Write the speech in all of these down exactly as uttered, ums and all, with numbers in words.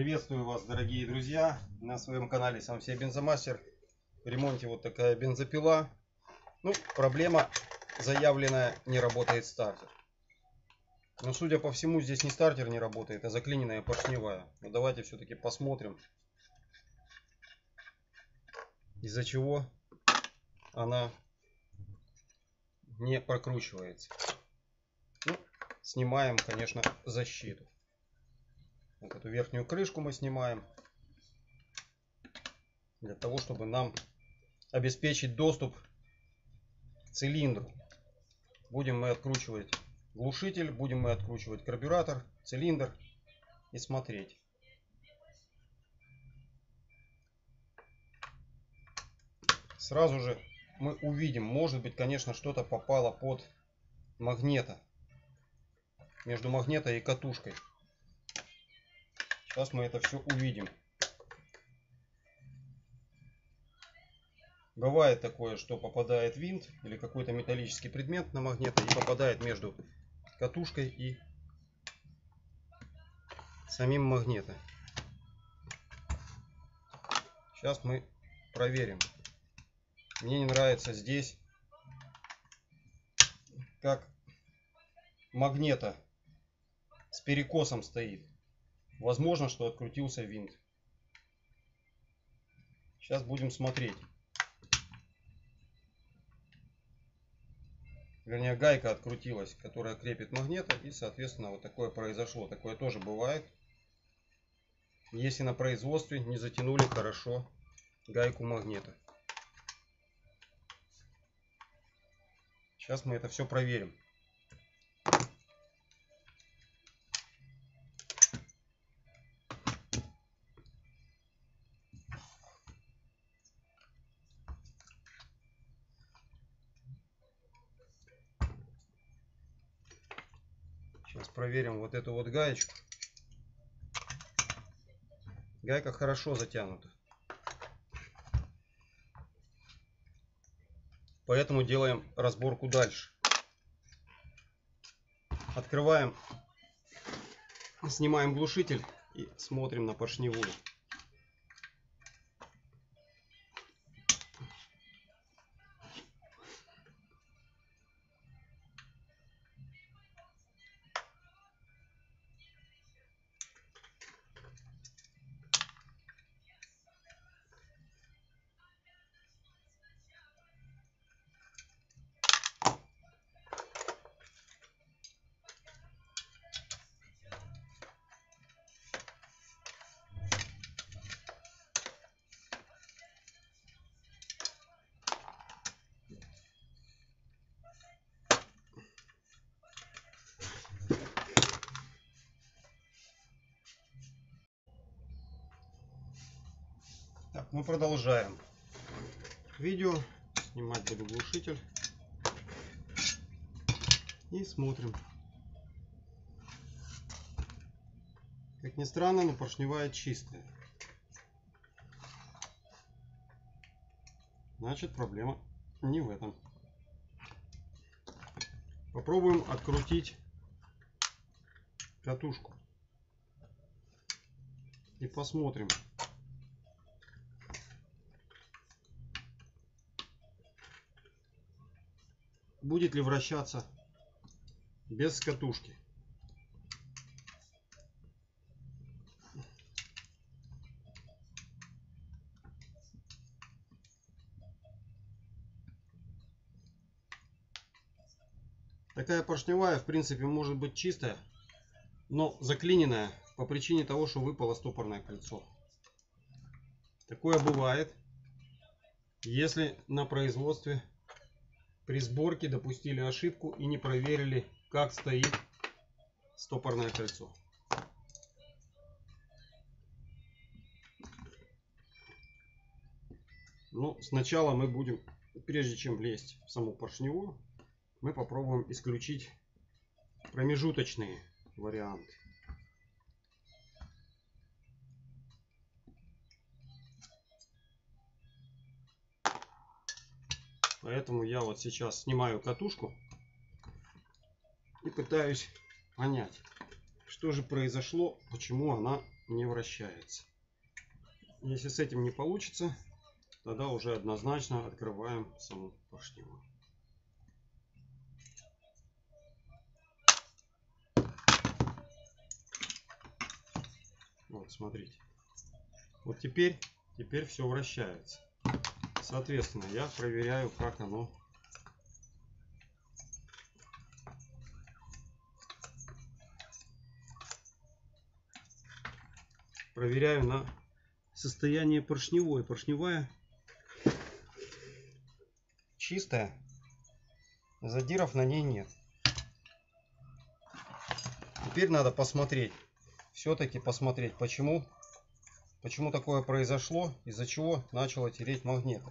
Приветствую вас, дорогие друзья, на своем канале Сам себе бензомастер. В ремонте вот такая бензопила. Ну, проблема заявленная: не работает стартер. Но судя по всему, здесь не стартер не работает, а заклиненная поршневая. Но давайте все-таки посмотрим, из-за чего она не прокручивается. Ну, снимаем, конечно, защиту. Вот эту верхнюю крышку мы снимаем для того, чтобы нам обеспечить доступ к цилиндру. Будем мы откручивать глушитель, будем мы откручивать карбюратор, цилиндр и смотреть. Сразу же мы увидим, может быть, конечно, что-то попало под магнето, между магнето и катушкой. Сейчас мы это все увидим. Бывает такое, что попадает винт или какой-то металлический предмет на магнето и попадает между катушкой и самим магнитом. Сейчас мы проверим. Мне не нравится здесь, как магнето с перекосом стоит. Возможно, что открутился винт. Сейчас будем смотреть. Вернее, гайка открутилась, которая крепит магнето, и, соответственно, вот такое произошло. Такое тоже бывает, если на производстве не затянули хорошо гайку магнета. Сейчас мы это все проверим. Сейчас проверим вот эту вот гаечку. Гайка хорошо затянута. Поэтому делаем разборку дальше. Открываем, снимаем глушитель и смотрим на поршневую. Так, мы продолжаем видео. Снимать буду глушитель. И смотрим. Как ни странно, но поршневая чистая. Значит, проблема не в этом. Попробуем открутить катушку. И посмотрим. Будет ли вращаться без катушки. Такая поршневая, в принципе, может быть чистая, но заклиненная по причине того, что выпало стопорное кольцо. Такое бывает, если на производстве при сборке допустили ошибку и не проверили, как стоит стопорное кольцо. Но сначала мы будем, прежде чем влезть в саму поршневую, мы попробуем исключить промежуточные варианты. Поэтому я вот сейчас снимаю катушку и пытаюсь понять, что же произошло, почему она не вращается. Если с этим не получится, тогда уже однозначно открываем саму поршневую. Вот, смотрите. Вот теперь, теперь все вращается. Соответственно, я проверяю, как оно. Проверяю на состояние поршневой. Поршневая чистая. Задиров на ней нет. Теперь надо посмотреть. Все-таки посмотреть, почему, почему такое произошло, из-за чего начало тереть магниты.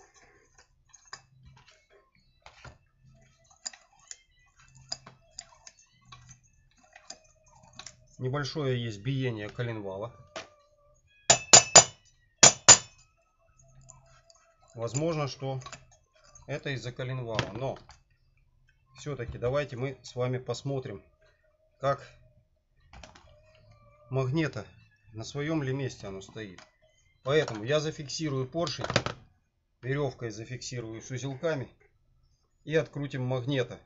Небольшое есть биение коленвала. Возможно, что это из-за коленвала, но все-таки давайте мы с вами посмотрим, как магнита, на своем ли месте оно стоит. Поэтому я зафиксирую поршень, веревкой зафиксирую с узелками и открутим магнита.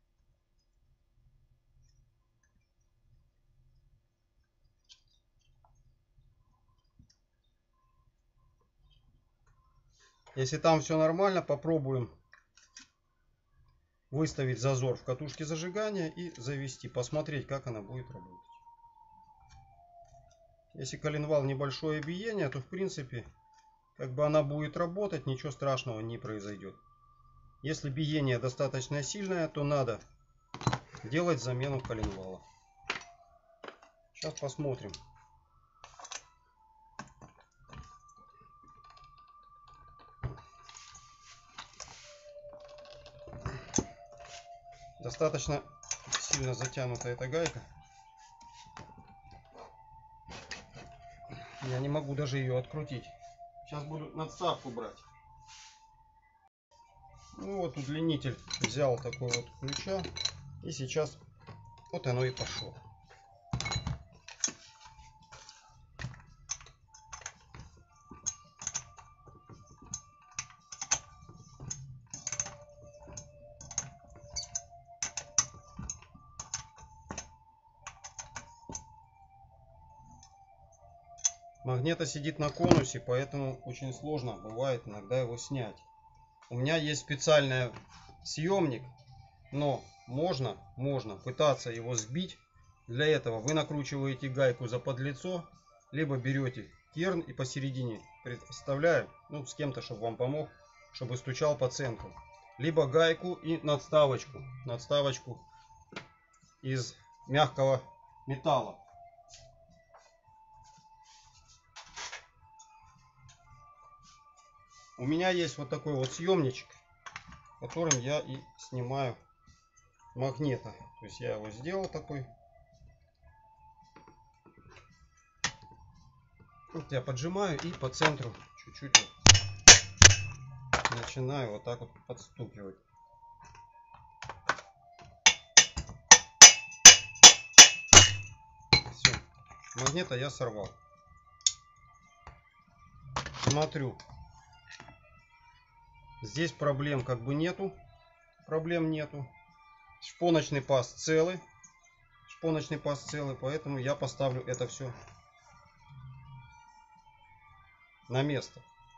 Если там все нормально, попробуем выставить зазор в катушке зажигания и завести, посмотреть, как она будет работать. Если коленвал небольшое биение, то в принципе как бы она будет работать, ничего страшного не произойдет. Если биение достаточно сильное, то надо делать замену коленвала. Сейчас посмотрим. Достаточно сильно затянута эта гайка. Я не могу даже ее открутить. Сейчас буду надставку брать. Ну вот удлинитель взял такой вот ключа. И сейчас вот оно и пошло. Магнита сидит на конусе, поэтому очень сложно бывает иногда его снять. У меня есть специальный съемник, но можно, можно пытаться его сбить. Для этого вы накручиваете гайку за подлицо, либо берете керн и посередине представляю, ну с кем-то, чтобы вам помог, чтобы стучал по центру. Либо гайку и надставочку, надставочку из мягкого металла. У меня есть вот такой вот съемничек, которым я и снимаю магнита. То есть я его сделал такой. Вот я поджимаю и по центру чуть-чуть вот начинаю вот так вот подстукивать. Все, магнита я сорвал. Смотрю. Здесь проблем как бы нету. Проблем нету. Шпоночный паз целый. Шпоночный паз целый. Поэтому я поставлю это все на место.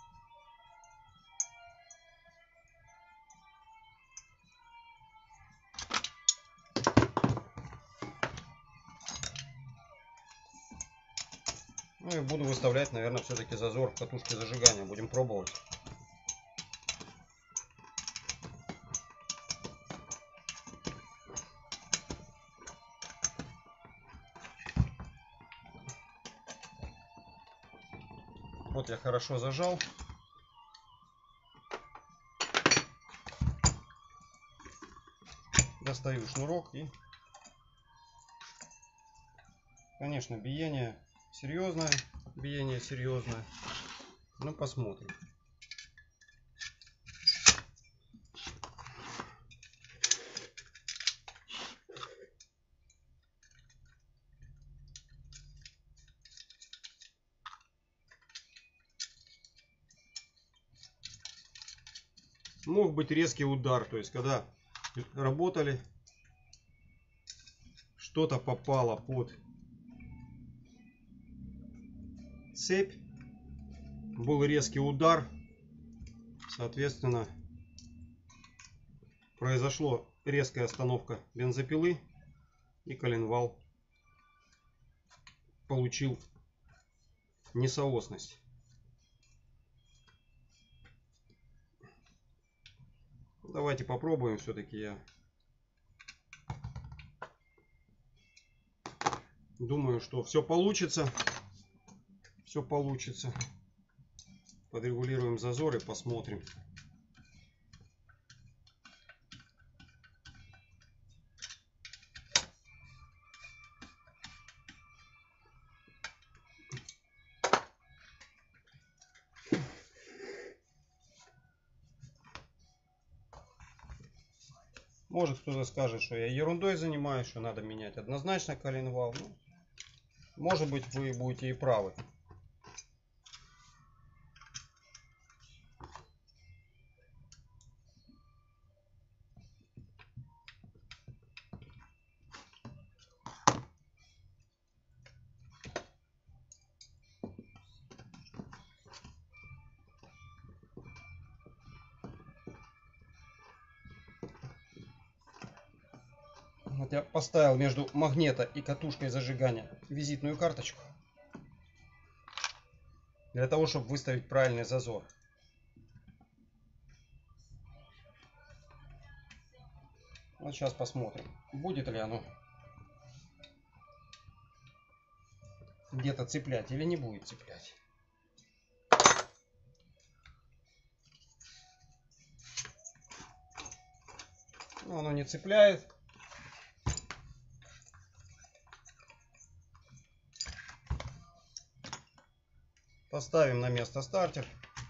Ну и буду выставлять, наверное, все-таки зазор в катушке зажигания. Будем пробовать. Вот я хорошо зажал. Достаю шнурок и, конечно, биение серьезное, биение серьезное. Ну, посмотрим. Мог быть резкий удар, то есть когда работали, что-то попало под цепь, был резкий удар, соответственно произошло резкая остановка бензопилы, и коленвал получил несоосность. Давайте попробуем, все-таки я думаю, что все получится. Все получится. Подрегулируем зазор и посмотрим. Может, кто-то скажет, что я ерундой занимаюсь, что надо менять однозначно коленвал. Ну, может быть, вы будете и правы. Вот я поставил между магнета и катушкой зажигания визитную карточку. Для того, чтобы выставить правильный зазор. Вот сейчас посмотрим, будет ли оно где-то цеплять или не будет цеплять. Но оно не цепляет. Поставим на место стартер.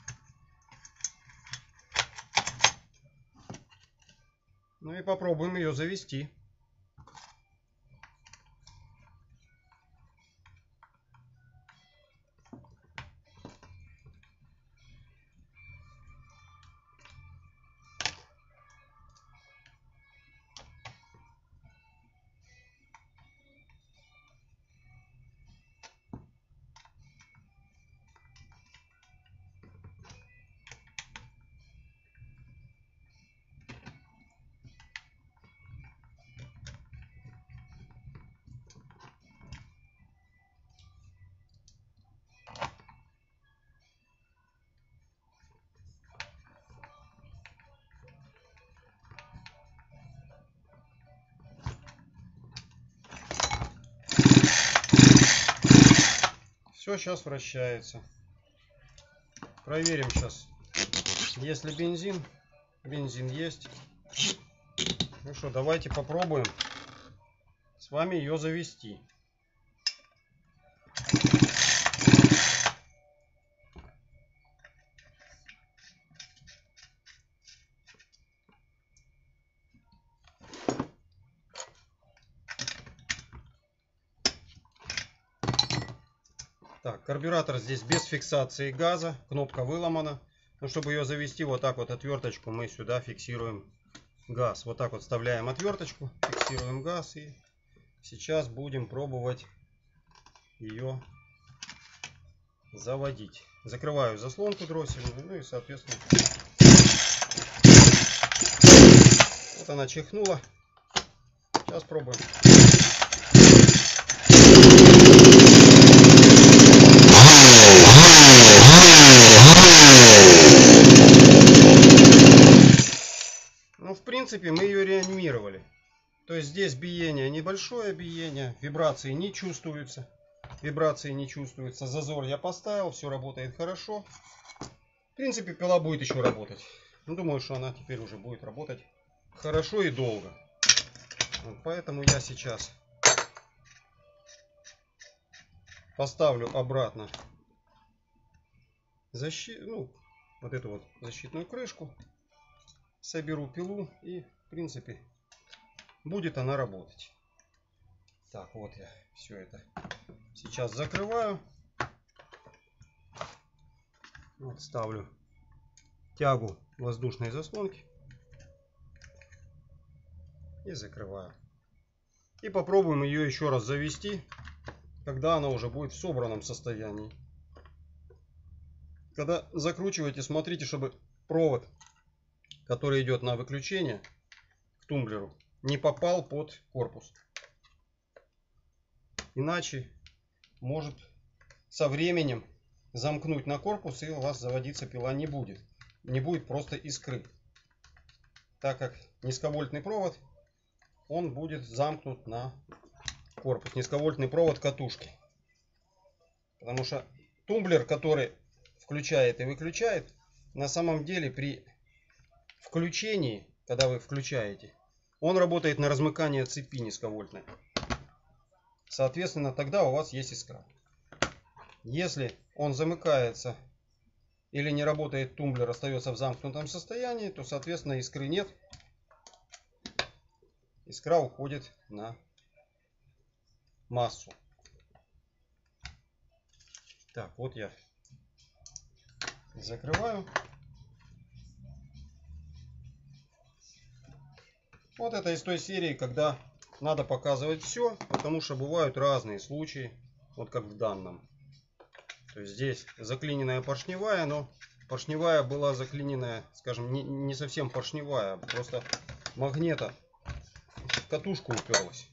Ну и попробуем ее завести. Все сейчас вращается. Проверим сейчас, есть ли бензин. Бензин есть. Ну что, давайте попробуем с вами ее завести. Так, карбюратор здесь без фиксации газа, кнопка выломана. Но чтобы ее завести, вот так вот отверточку мы сюда фиксируем газ. Вот так вот вставляем отверточку, фиксируем газ, и сейчас будем пробовать ее заводить. Закрываю заслонку дроссельную, ну и соответственно вот она чихнула. Сейчас пробуем. Ну, в принципе, мы ее реанимировали. То есть здесь биение, небольшое биение, вибрации не чувствуются. Вибрации не чувствуются. Зазор я поставил, все работает хорошо. В принципе, пила будет еще работать. Ну, думаю, что она теперь уже будет работать хорошо и долго. Вот, поэтому я сейчас поставлю обратно защи... ну, вот эту вот защитную крышку. Соберу пилу и, в принципе, будет она работать. Так, вот я все это сейчас закрываю. Вот ставлю тягу воздушной заслонки и закрываю. И попробуем ее еще раз завести, когда она уже будет в собранном состоянии. Когда закручиваете, смотрите, чтобы провод, который идет на выключение к тумблеру, не попал под корпус. Иначе может со временем замкнуть на корпус, и у вас заводиться пила не будет. Не будет просто искры. Так как низковольтный провод, он будет замкнут на корпус. Низковольтный провод катушки. Потому что тумблер, который включает и выключает, на самом деле при включении, когда вы включаете, он работает на размыкание цепи низковольтной. Соответственно, тогда у вас есть искра. Если он замыкается или не работает, тумблер остается в замкнутом состоянии, то, соответственно, искры нет. Искра уходит на массу. Так, вот я закрываю. Вот это из той серии, когда надо показывать все, потому что бывают разные случаи, вот как в данном. То есть здесь заклиненная поршневая, но поршневая была заклиненная, скажем, не, не совсем поршневая, просто магнита в катушку уперлась.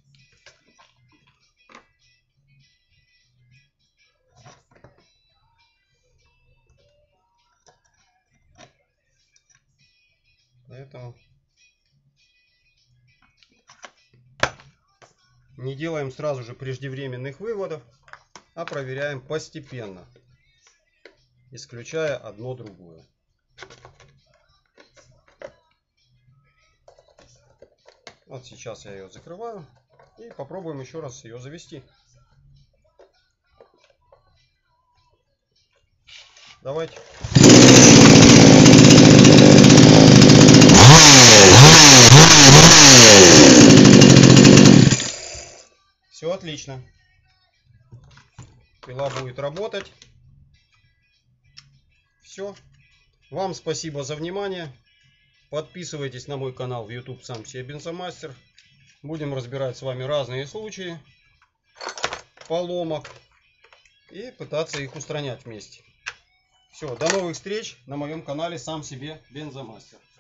Поэтому не делаем сразу же преждевременных выводов, а проверяем постепенно, исключая одно другое. Вот сейчас я ее закрываю и попробуем еще раз ее завести. Давайте. Все отлично. Пила будет работать. Все. Вам спасибо за внимание. Подписывайтесь на мой канал в YouTube «Сам себе бензомастер». Будем разбирать с вами разные случаи поломок и пытаться их устранять вместе. Все, до новых встреч на моем канале «Сам себе бензомастер».